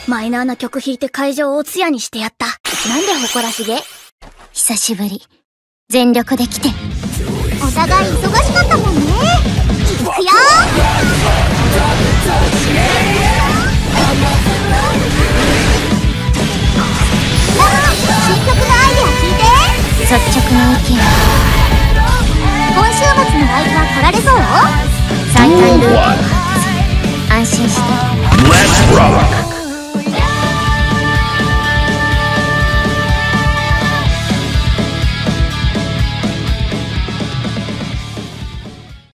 マイナーな曲弾いて会場をおつやにしてやった。なんで誇らしげ？ 久しぶり。全力で来て。 お互い忙しかったもんね。いくよ。新曲のアイデア聞いて。 率直な意見。 今週末のライブは来られそう？ 最短ルートを外す。安心して。